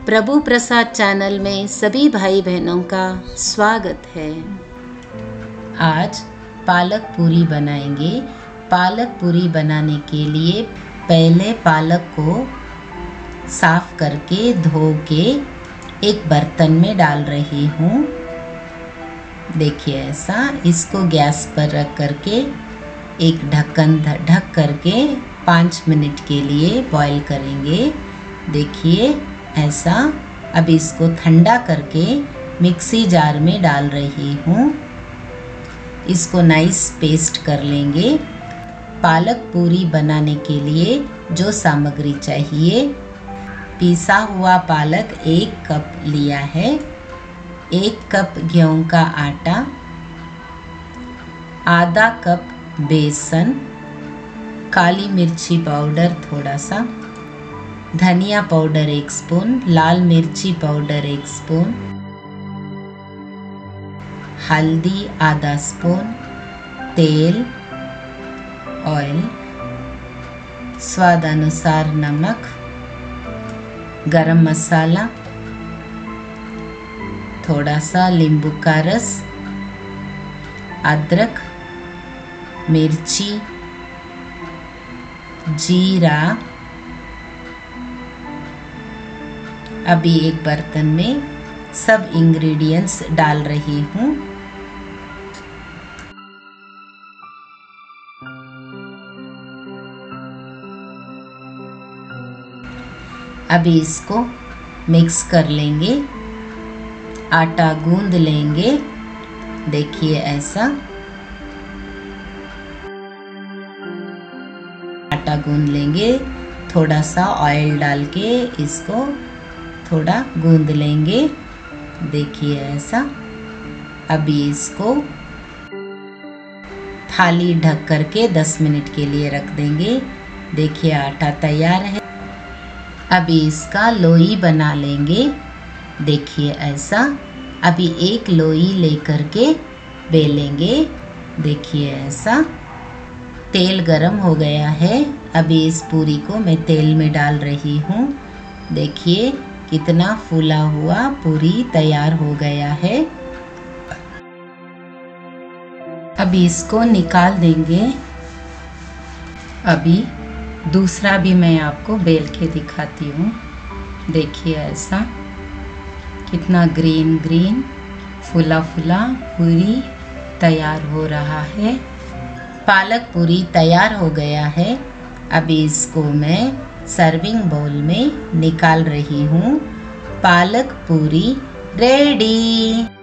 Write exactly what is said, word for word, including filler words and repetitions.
प्रभु प्रसाद channel में सभी भाई बहनों का स्वागत है। आज पालक पूरी बनाएंगे। पालक पूरी बनाने के लिए पहले पालक को साफ करके धो के एक बर्तन में डाल रही हूँ। देखिए ऐसा, इसको गैस पर रख करके एक ढक्कन ढक करके पाँच मिनट के लिए बॉईल करेंगे। देखिए ऐसा, अब इसको ठंडा करके मिक्सी जार में डाल रही हूँ। इसको नाइस पेस्ट कर लेंगे। पालक पूरी बनाने के लिए जो सामग्री चाहिए, पिसा हुआ पालक एक कप लिया है, एक कप गेहूं का आटा, आधा कप बेसन, काली मिर्ची पाउडर थोड़ा सा, धनिया पाउडर एक स्पून, लाल मिर्ची पाउडर एक स्पून, हल्दी आधा स्पून, तेल ऑयल, स्वाद अनुसार नमक, गरम मसाला, थोड़ा सा नींबू का रस, अदरक, मिर्ची, जीरा। अभी एक बर्तन में सब इंग्रेडिएंट्स डाल रही हूँ। अभी इसको मिक्स कर लेंगे, आटा गूंद लेंगे। देखिए ऐसा, आटा गूंद लेंगे। थोड़ा सा ऑयल डाल के इसको थोड़ा गूंद लेंगे। देखिए ऐसा, अभी इसको थाली ढक करके दस मिनट के लिए रख देंगे। देखिए आटा तैयार है। अभी इसका लोई बना लेंगे। देखिए ऐसा, अभी एक लोई लेकर के बेलेंगे। देखिए ऐसा, तेल गरम हो गया है। अभी इस पूरी को मैं तेल में डाल रही हूँ। देखिए कितना फूला हुआ पूरी तैयार हो गया है। अभी इसको निकाल देंगे। अभी दूसरा भी मैं आपको बेल के दिखाती हूँ। देखिए ऐसा, कितना ग्रीन ग्रीन फूला फूला पूरी तैयार हो रहा है। पालक पूरी तैयार हो गया है। अभी इसको मैं सर्विंग बाउल में निकाल रही हूँ। पालक पूरी रेडी।